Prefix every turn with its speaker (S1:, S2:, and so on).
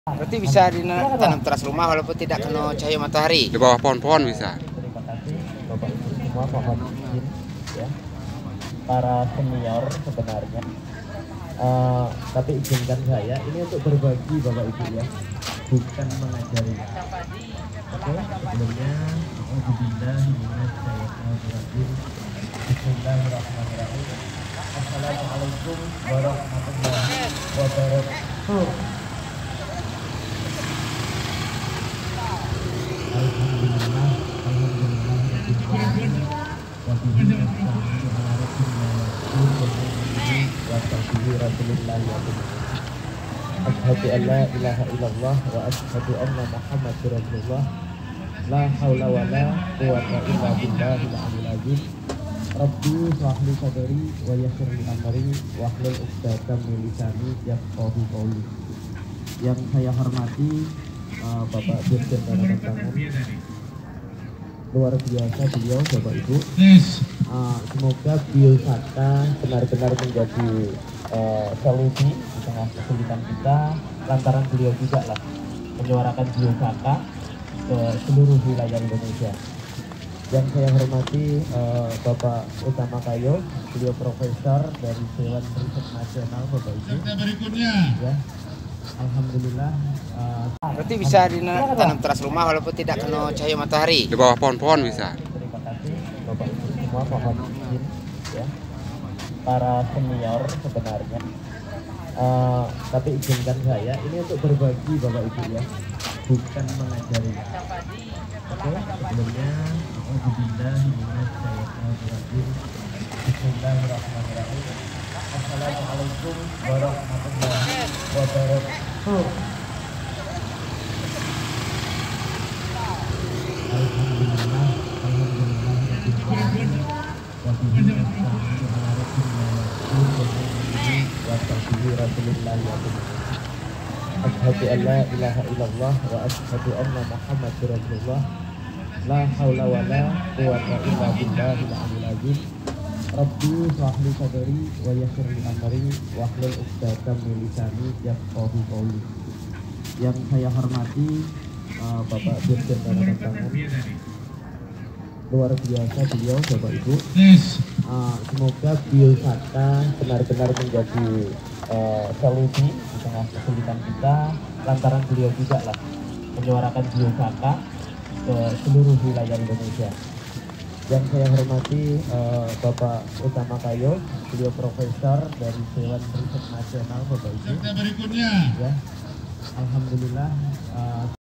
S1: Berarti bisa ditanam teras rumah walaupun tidak kena cahaya matahari.
S2: Di bawah pohon-pohon bisa.
S3: Terima kasih Bapak Ibu semua, mohon izin ya. Para senior sebenarnya, tapi izinkan saya ini untuk berbagi Bapak Ibu ya, bukan mengajari. Oke, sebelumnya Bismillahirrahmanirrahim. Assalamualaikum warahmatullahi wabarakatuh. Alhamdulillah, asyhadu an la ilaha illallah wa asyhadu anna Muhammadar Rasulullah. La haula wa la quwwata illa billahil aliyyil azim. Rabbi shrah li sadri wa yassir li amri wahlul 'uqdatam min lisani yafqahu qawli. Yang saya hormati Bapak Dirjen Tanaman Pangan, luar biasa beliau Bapak Ibu. Semoga biosaka benar-benar menjadi solusi di tengah kesulitan kita, lantaran beliau juga lah menyuarakan biosaka ke seluruh wilayah Indonesia. Yang saya hormati Bapak Utama Kayo, beliau profesor dari Dewan Riset Nasional Bapak Ibu.
S4: Berikutnya.
S3: Ya, alhamdulillah.
S1: Berarti bisa ditanam teras rumah walaupun tidak kena cahaya matahari.
S2: Di bawah pohon-pohon bisa.
S3: Terima kasih Bapak Ibu semua, mohon izin ya. Para senior sebenarnya, tapi izinkan saya ini untuk berbagi Bapak Ibu ya, bukan mengajari. Oke, sebelumnya Bismillahirrahmanirrahim. Assalamualaikum warahmatullahi wabarakatuh. Alhamdulillah, asyhadu an la ilaha illallah wa asyhadu anna Muhammadar Rasulullah. La haula wa la quwwata illa billahil aliyyil azim. Rabbi shrah li sadri wa yassir li amri wahlul 'uqdatam min lisani yafqahu qawli. Yang saya hormati Bapak Dirjen Tanaman Pangan, luar biasa beliau Bapak Ibu. Semoga biosaka benar-benar menjadi solusi di tengah kesulitan kita, lantaran beliau juga lah menyuarakan biosaka ke seluruh wilayah Indonesia. Yang saya hormati Bapak Utama Kayo, beliau profesor dari Dewan Riset Nasional Bapak Ibu.
S4: Berikutnya.
S3: Ya, alhamdulillah.